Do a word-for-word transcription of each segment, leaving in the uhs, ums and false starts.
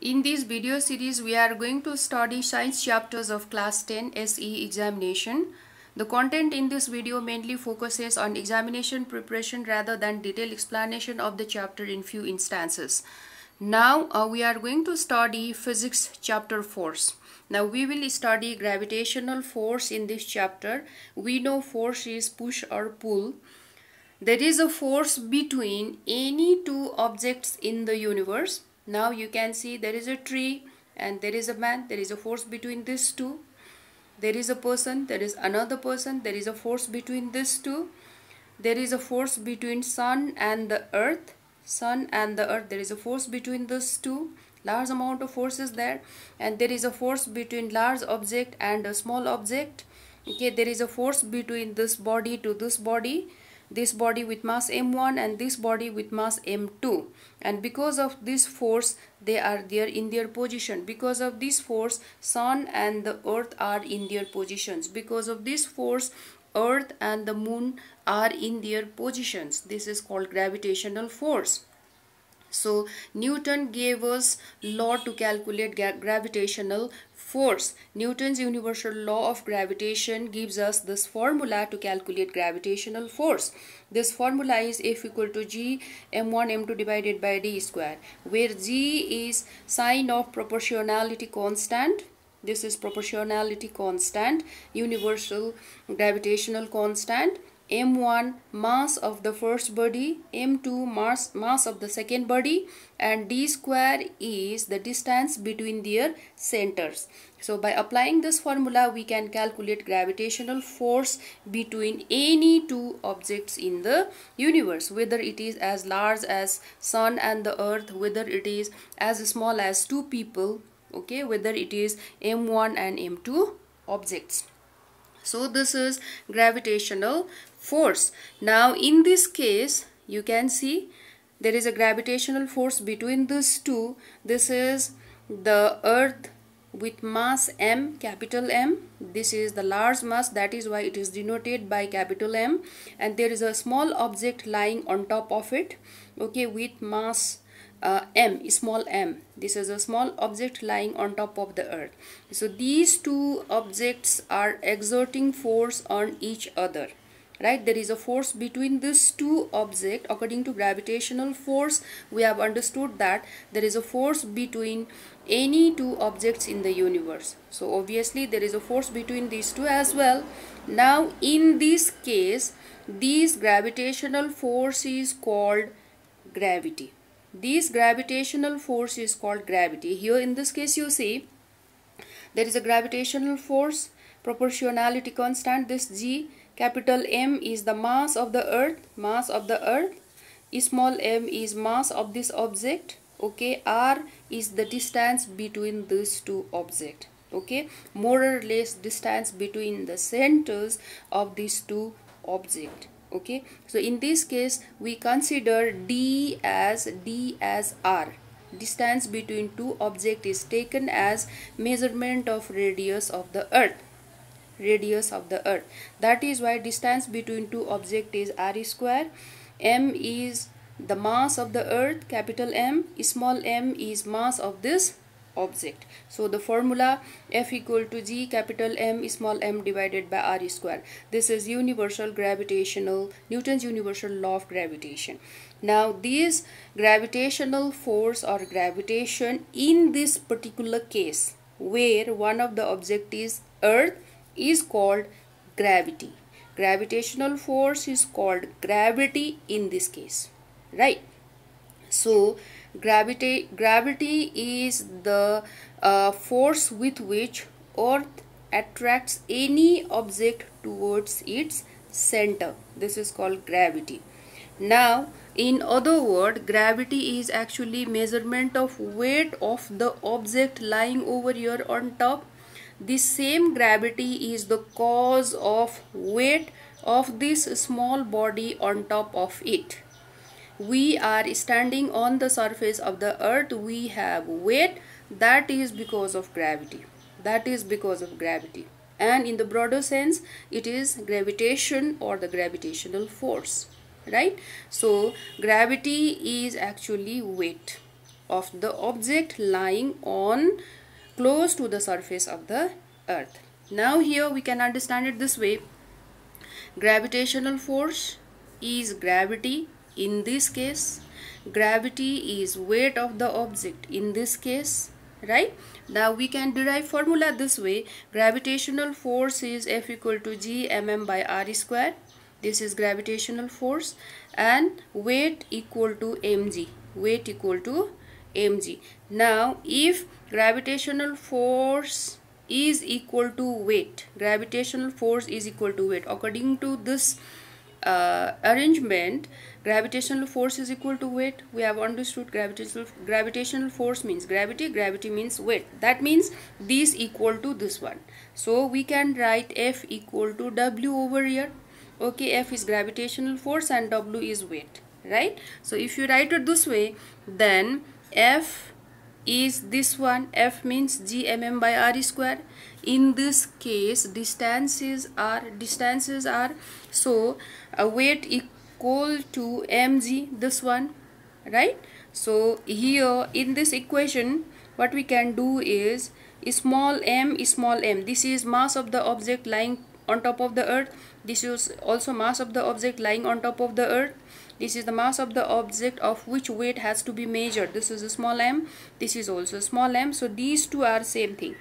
In this video series, we are going to study science chapters of class ten S E examination. The content in this video mainly focuses on examination preparation rather than detailed explanation of the chapter in few instances. Now uh, we are going to study physics chapter force. Now we will study gravitational force in this chapter. We know force is push or pull. There is a force between any two objects in the universe. Now you can see there is a tree and there is a man. There is a force between these two. There is a person, there is another person. There is a force between these two. There is a force between sun and the earth. Sun and the earth, there is a force between these two. Large amount of force is there. And there is a force between large object and a small object. Okay, there is a force between this body to this body. This body with mass m one and this body with mass m two, and because of this force they are there in their position. Because of this force sun and the earth are in their positions. Because of this force earth and the moon are in their positions. This is called gravitational force. So Newton gave us law to calculate gravitational force. Newton's universal law of gravitation gives us this formula to calculate gravitational force. This formula is F equal to G m one m two divided by d square, where G is sign of proportionality constant. This is proportionality constant, universal gravitational constant. m one mass of the first body, m two mass mass of the second body, and d square is the distance between their centers. So by applying this formula we can calculate gravitational force between any two objects in the universe, whether it is as large as sun and the earth, whether it is as small as two people, okay, whether it is m one and m two objects. So this is gravitational force. Now in this case you can see there is a gravitational force between these two. This is the earth with mass m, capital M. This is the large mass, that is why it is denoted by capital M, and there is a small object lying on top of it, okay, with mass Uh, m, small m. This is a small object lying on top of the earth. So these two objects are exerting force on each other, right? There is a force between these two objects. According to gravitational force, we have understood that there is a force between any two objects in the universe. So obviously there is a force between these two as well. Now in this case, this gravitational force is called gravity. This gravitational force is called gravity. Here in this case you see there is a gravitational force, proportionality constant, this G, capital M is the mass of the earth, mass of the earth, small m is mass of this object, okay, R is the distance between these two objects, okay, more or less distance between the centers of these two objects. Okay, so in this case we consider d as d as r. Distance between two objects is taken as measurement of radius of the earth. Radius of the earth. That is why distance between two objects is r square. M is the mass of the earth, capital M. Small m is mass of this object. So the formula F equal to G capital M small m divided by r square. This is universal gravitational, Newton's universal law of gravitation. Now this gravitational force or gravitation in this particular case where one of the object is earth is called gravity. Gravitational force is called gravity in this case, right? So gravity gravity is the uh, force with which earth attracts any object towards its center. This is called gravity. Now in other words, gravity is actually measurement of weight of the object lying over here on top. The same gravity is the cause of weight of this small body on top of it. We are standing on the surface of the earth, we have weight, that is because of gravity. That is because of gravity. And in the broader sense, it is gravitation or the gravitational force, right? So gravity is actually weight. of the object lying on close to the surface of the earth. Now here we can understand it this way. Gravitational force is gravity in this case. Gravity is weight of the object in this case, right? Now we can derive formula this way. Gravitational force is F equal to G mm by R square. This is gravitational force, and weight equal to mg. Weight equal to mg. Now if gravitational force is equal to weight, gravitational force is equal to weight, according to this uh, arrangement, gravitational force is equal to weight. We have understood gravitational gravitational force means gravity, gravity means weight. That means this equal to this one. So we can write F equal to W over here. Okay, F is gravitational force and W is weight, right? So if you write it this way, then F is this one. F means G mm by R square. In this case, distances are distances are so a weight equal to mg, this one, right? So here in this equation, what we can do is small m small m. This is mass of the object lying on top of the earth. This is also mass of the object lying on top of the earth. This is the mass of the object of which weight has to be measured. This is a small m. This is also small m. So these two are same thing.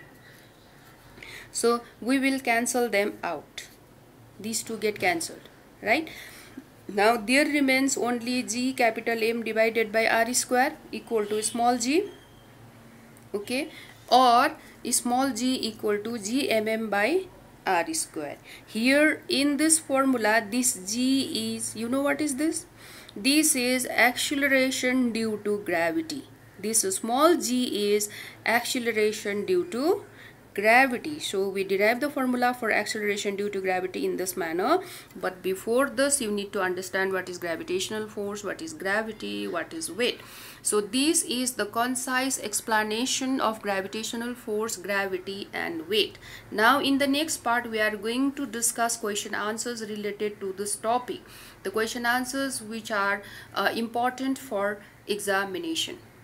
So we will cancel them out. These two get cancelled, right? Now there remains only G capital M divided by R square equal to small g. Okay, or small g equal to G mm by R square. Here in this formula, this G is, you know what is this? This is acceleration due to gravity. This small g is acceleration due to gravity. So we derive the formula for acceleration due to gravity in this manner. But before this, you need to understand what is gravitational force, what is gravity, what is weight. So this is the concise explanation of gravitational force, gravity and weight. Now in the next part, we are going to discuss question answers related to this topic. The question answers which are uh, important for examination.